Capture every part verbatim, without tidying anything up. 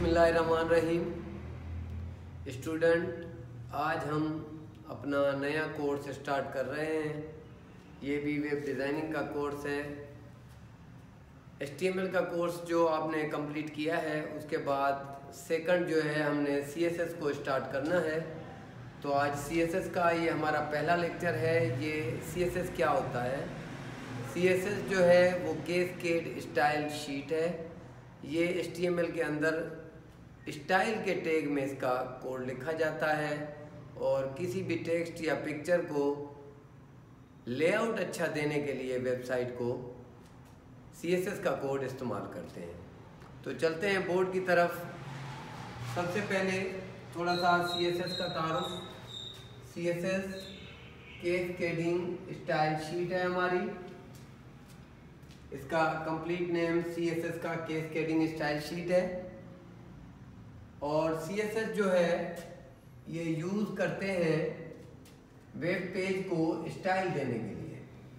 बिस्मिल्लाहिर्रहमानिर्रहीम। स्टूडेंट, आज हम अपना नया कोर्स स्टार्ट कर रहे हैं। ये भी वेब डिज़ाइनिंग का कोर्स है। एच टी एम एल का कोर्स जो आपने कंप्लीट किया है, उसके बाद सेकंड जो है हमने सी एस एस को स्टार्ट करना है। तो आज सी एस एस का ये हमारा पहला लेक्चर है। ये सी एस एस क्या होता है? सी एस एस जो है वो कैस्केड स्टाइल शीट है। ये एच टी एम एल के अंदर स्टाइल के टैग में इसका कोड लिखा जाता है और किसी भी टेक्स्ट या पिक्चर को लेआउट अच्छा देने के लिए वेबसाइट को सी एस एस का कोड इस्तेमाल करते हैं। तो चलते हैं बोर्ड की तरफ। सबसे पहले थोड़ा सा सी एस एस का तारुफ। C S S cascading style sheet है हमारी। इसका complete name C S S का कैस्केडिंग स्टाइल शीट है। और सी एस एस जो है ये यूज़ करते हैं वेब पेज को स्टाइल देने के लिए।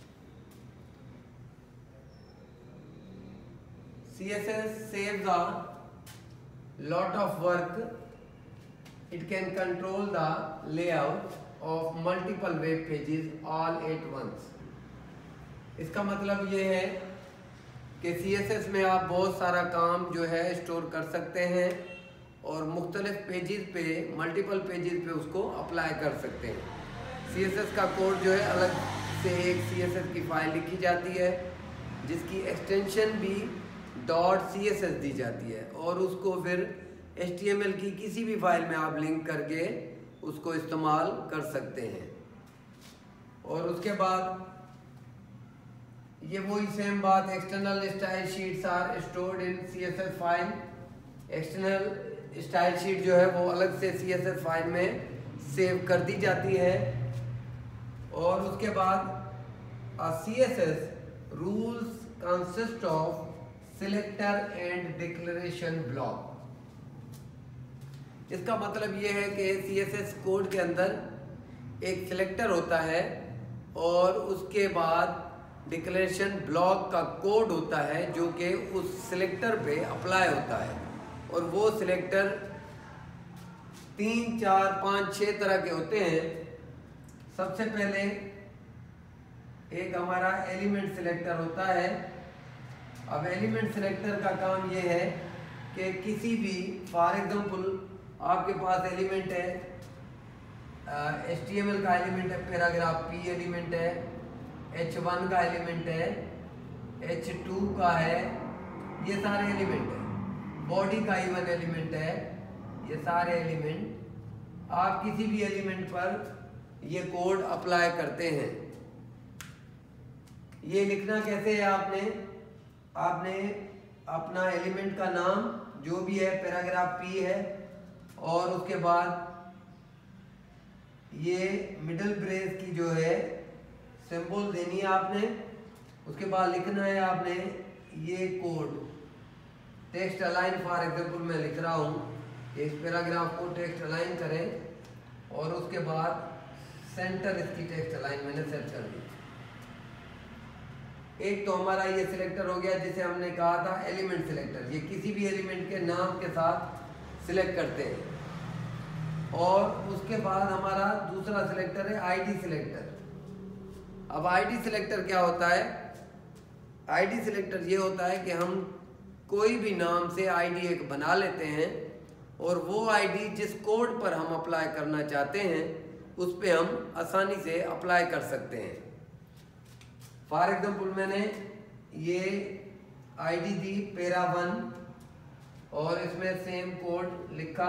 C S S saves a lot of work. It can control the layout of multiple web pages all at once. इसका मतलब ये है कि सी एस एस में आप बहुत सारा काम जो है स्टोर कर सकते हैं और मुख्तलिफ पेजेस पे, मल्टीपल पेजेस पे उसको अप्लाई कर सकते हैं। सी एस एस का कोड जो है अलग से एक सी एस एस की फाइल लिखी जाती है जिसकी एक्सटेंशन भी डॉट सी एस एस दी जाती है और उसको फिर एच टी एम एल की किसी भी फाइल में आप लिंक करके उसको इस्तेमाल कर सकते हैं। और उसके बाद ये वही सेम बात, external style sheets are stored in C S S file. External style sheet जो है वो अलग से सी एस एस फाइल में सेव कर दी जाती है। और उसके बाद C S S rules consist of selector and declaration block. इसका मतलब ये है कि सी एस एस कोड के अंदर एक सिलेक्टर होता है और उसके बाद डिक्लेरेशन ब्लॉक का कोड होता है जो कि उस सिलेक्टर पे अप्लाई होता है। और वो सिलेक्टर तीन चार पाँच छः तरह के होते हैं। सबसे पहले एक हमारा एलिमेंट सिलेक्टर होता है। अब एलिमेंट सिलेक्टर का काम ये है कि किसी भी, फॉर एग्जांपल आपके पास एलिमेंट है, एच टी एम एल का एलिमेंट है, पैराग्राफ पी एलिमेंट है, एच वन का एलिमेंट है, एच टू का है, ये सारे एलिमेंट है, बॉडी का इवन एलिमेंट है, ये सारे एलिमेंट आप किसी भी एलिमेंट पर ये कोड अप्लाई करते हैं। ये लिखना कैसे है? आपने आपने अपना एलिमेंट का नाम जो भी है, पैराग्राफ पी है, और उसके बाद ये मिडिल ब्रेस की जो है सिंबल देनी है आपने। उसके बाद लिखना है आपने ये code, text align. For example मैं लिख रहा हूँ, इस पैराग्राफ को टेक्स्ट अलाइन करें और उसके बाद सेंटर इसकी टेक्स्ट अलाइन मैंने सेट कर दी। एक तो हमारा ये सिलेक्टर हो गया जिसे हमने कहा था एलिमेंट सिलेक्टर। ये किसी भी एलिमेंट के नाम के साथ सिलेक्ट करते हैं। और उसके बाद हमारा दूसरा सिलेक्टर है आई डी सिलेक्टर। अब आई डी सिलेक्टर क्या होता है? आई डी सिलेक्टर ये होता है कि हम कोई भी नाम से आई डी एक बना लेते हैं और वो आई डी जिस कोड पर हम अप्लाई करना चाहते हैं उस पर हम आसानी से अप्लाई कर सकते हैं। फॉर एग्जांपल मैंने ये आई डी दी पैरा वन और इसमें सेम कोड लिखा,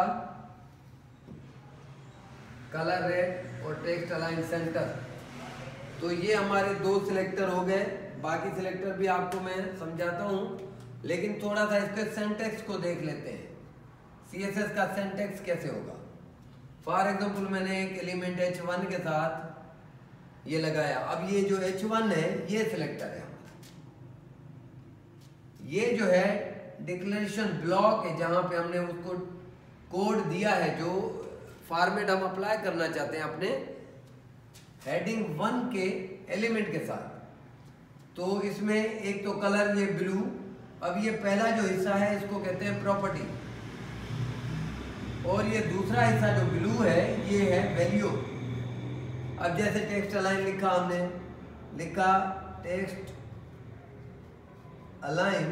कलर रेड और टेक्स्ट अलाइन सेंटर। तो ये हमारे दो सिलेक्टर हो गए। बाकी सिलेक्टर भी आपको मैं समझाता हूँ, लेकिन थोड़ा सा इसके सिंटैक्स को देख लेते हैं। सी एस एस का सिंटैक्स कैसे होगा? फॉर एग्जांपल मैंने एक एलिमेंट एच वन के साथ ये लगाया। अब ये जो एच वन है ये सिलेक्टर है हमारा। ये जो है डिक्लेरेशन ब्लॉक है जहां पे हमने उसको कोड दिया है, जो फॉर्मेट हम अप्लाई करना चाहते हैं अपने हेडिंग वन के एलिमेंट के साथ। तो इसमें एक तो कलर ये ब्लू। अब ये पहला जो हिस्सा है इसको कहते हैं प्रॉपर्टी। और ये दूसरा हिस्सा जो ब्लू है ये है वैल्यू। अब जैसे टेक्स्ट अलाइन लिखा हमने, लिखा टेक्स्ट अलाइन।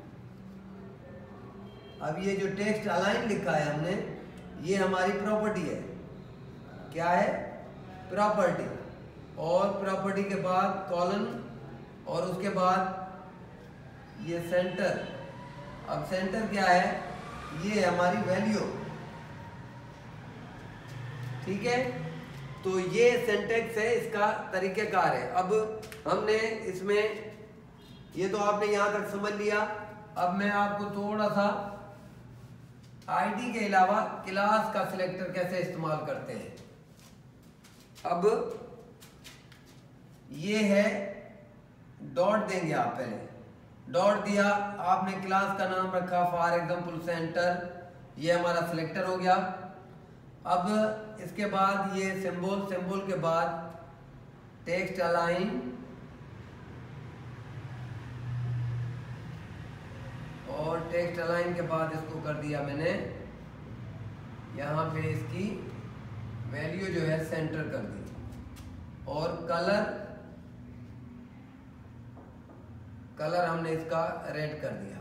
अब ये जो टेक्स्ट अलाइन लिखा है हमने, ये हमारी प्रॉपर्टी है। क्या है? प्रॉपर्टी। और प्रॉपर्टी के बाद कॉलन और उसके बाद ये सेंटर। अब सेंटर क्या है? ये है हमारी वैल्यू। ठीक है, तो ये सिंटैक्स है, इसका तरीक़ेकार है। अब हमने इसमें ये तो आपने यहां तक समझ लिया। अब मैं आपको थोड़ा सा आईडी के अलावा क्लास का सिलेक्टर कैसे इस्तेमाल करते हैं। अब ये है डॉट देंगे आप, पहले डॉट दिया आपने, क्लास का नाम रखा फॉर एग्जांपल सेंटर, ये हमारा सिलेक्टर हो गया। अब इसके बाद ये सिंबल, सिंबल के बाद टेक्स्ट अलाइन, और टेक्स्ट अलाइन के बाद इसको कर दिया मैंने यहाँ पे, इसकी वैल्यू जो है सेंटर कर दी। और कलर, कलर हमने इसका रेड कर दिया।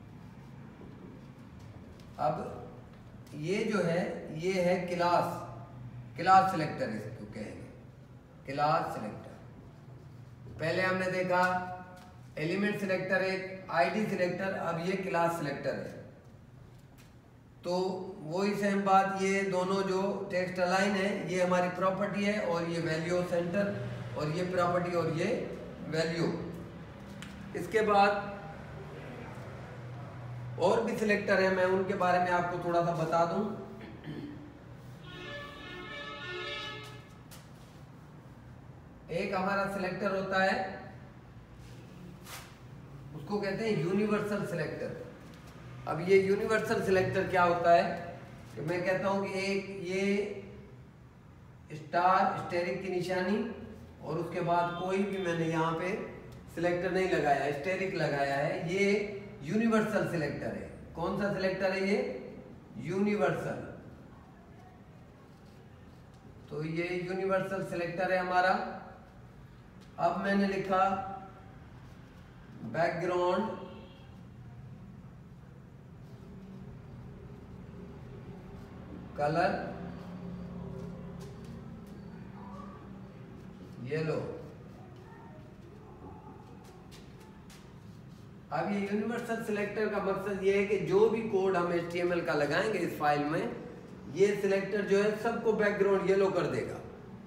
अब ये जो है ये है क्लास, क्लास सिलेक्टर इसको कहेंगे, क्लास सिलेक्टर। पहले हमने देखा एलिमेंट सिलेक्टर एक, आईडी सिलेक्टर, अब ये क्लास सिलेक्टर है। तो वही सेम बात, ये दोनों जो टेक्स्ट अलाइन है ये हमारी प्रॉपर्टी है, और ये वैल्यू सेंटर, और ये प्रॉपर्टी और ये वैल्यू। इसके बाद और भी सिलेक्टर है, मैं उनके बारे में आपको थोड़ा सा बता दूं। एक हमारा सिलेक्टर होता है, उसको कहते हैं यूनिवर्सल सिलेक्टर। अब ये यूनिवर्सल सिलेक्टर क्या होता है कि मैं कहता हूं कि एक ये स्टार स्टेरिक की निशानी, और उसके बाद कोई भी मैंने यहाँ पे सिलेक्टर नहीं लगाया, स्टेरिक लगाया है, ये यूनिवर्सल सिलेक्टर है। कौन सा सिलेक्टर है ये? यूनिवर्सल। तो ये यूनिवर्सल सिलेक्टर है हमारा। अब मैंने लिखा बैकग्राउंड कलर येलो। अब ये यूनिवर्सल सिलेक्टर का मकसद ये है कि जो भी कोड हम एच टी एम एल का लगाएंगे इस फाइल में, ये सिलेक्टर जो है सबको बैकग्राउंड येलो कर देगा।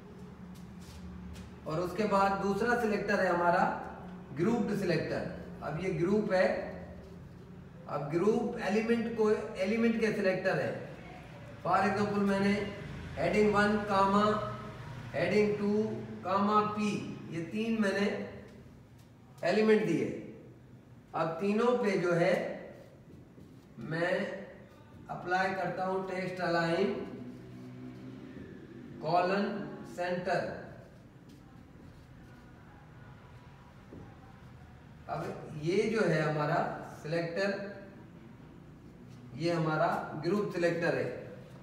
और उसके बाद दूसरा सिलेक्टर है हमारा ग्रुप्ड सिलेक्टर। अब ये ग्रुप है, अब ग्रुप एलिमेंट को, एलिमेंट के सिलेक्टर है। फॉर एग्जांपल मैंने heading one comma heading two comma P, ये तीन मैंने एलिमेंट दिए। अब तीनों पे जो है मैं अप्लाई करता हूं टेक्स्ट अलाइन कॉलन सेंटर। अब ये जो है हमारा सिलेक्टर, ये हमारा ग्रुप सिलेक्टर है।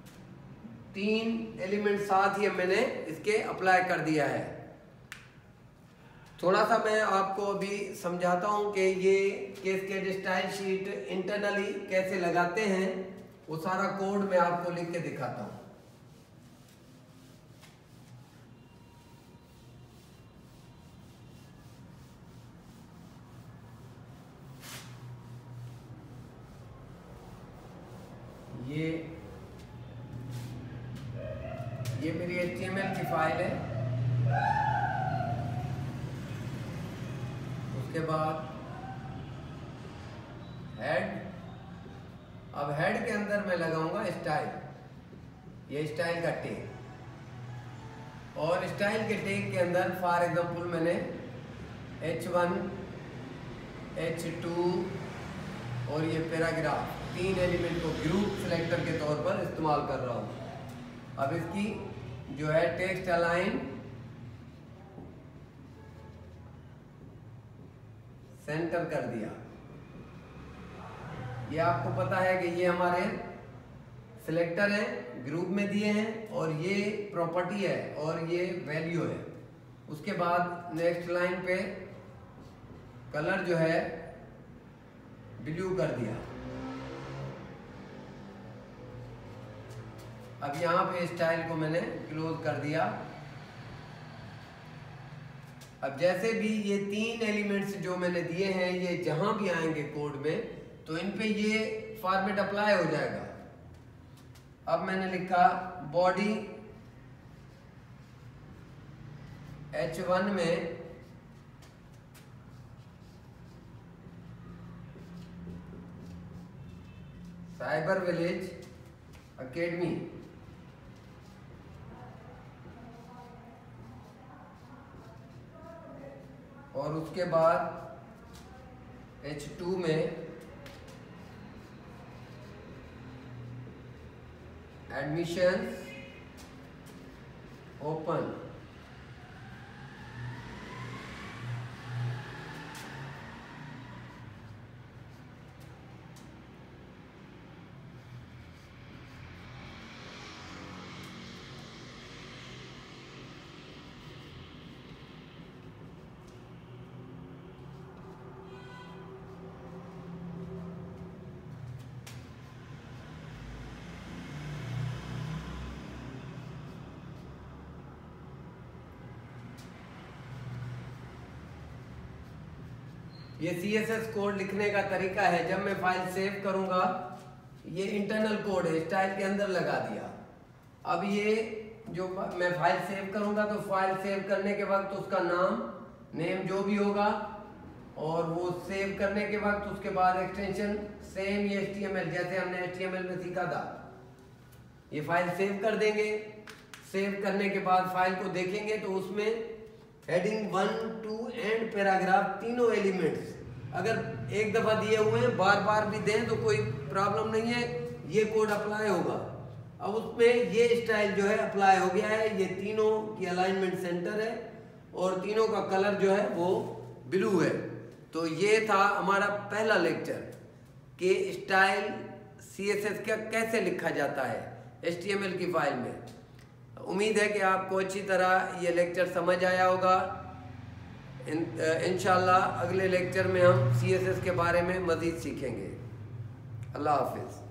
तीन एलिमेंट साथ ही मैंने इसके अप्लाई कर दिया है। थोड़ा सा मैं आपको अभी समझाता हूं कि ये कैस्केड स्टाइल शीट इंटरनली कैसे लगाते हैं, वो सारा कोड मैं आपको लिख के दिखाता हूं। ये ये मेरी एच टी एम एल की फाइल है। उसके बाद हेड, अब हेड के अंदर मैं लगाऊंगा स्टाइल, ये स्टाइल का टैग, और स्टाइल के टैग के अंदर फॉर एग्जांपल मैंने एच वन, एच टू और ये पैराग्राफ, तीन एलिमेंट को ग्रुप सिलेक्टर के तौर पर इस्तेमाल कर रहा हूं। अब इसकी जो है टेक्स्ट अलाइन सेंटर कर दिया। ये आपको पता है कि ये हमारे सिलेक्टर है, ग्रुप में दिए हैं और ये प्रॉपर्टी है और ये वैल्यू है। उसके बाद नेक्स्ट लाइन पे कलर जो है ब्लू कर दिया। अब यहाँ पे स्टाइल को मैंने क्लोज कर दिया। अब जैसे भी ये तीन एलिमेंट्स जो मैंने दिए हैं ये जहां भी आएंगे कोड में तो इन पे ये फॉर्मेट अप्लाई हो जाएगा। अब मैंने लिखा बॉडी एच वन में साइबर विलेज एकेडमी, और उसके बाद एच टू में एडमिशन ओपन। ये सी एस एस कोड लिखने का तरीका है। जब मैं फाइल सेव करूंगा, ये इंटरनल कोड है, स्टाइल के अंदर लगा दिया। अब ये जो मैं फाइल सेव करूंगा तो फाइल सेव करने के वक्त उसका नाम नेम जो भी होगा और वो सेव करने के वक्त उसके बाद एक्सटेंशन सेम ये एच टी एम एल जैसे हमने एच टी एम एल में सीखा था, ये फाइल सेव कर देंगे। सेव करने के बाद फाइल को देखेंगे तो उसमें heading one two and paragraph तीनों एलिमेंट्स अगर एक दफा दिए हुए हैं, बार बार भी दें तो कोई प्रॉब्लम नहीं है, ये कोड अप्लाई होगा। अब उसमें ये स्टाइल जो है अप्लाई हो गया है। ये तीनों की अलाइनमेंट सेंटर है और तीनों का कलर जो है वो ब्लू है। तो ये था हमारा पहला लेक्चर कि स्टाइल सी एस एस का कैसे लिखा जाता है एच टी एम एल की फाइल में। उम्मीद है कि आपको अच्छी तरह ये लेक्चर समझ आया होगा। इन इंशाल्लाह अगले लेक्चर में हम सी एस एस के बारे में मज़ीद सीखेंगे। अल्लाह हाफिज़।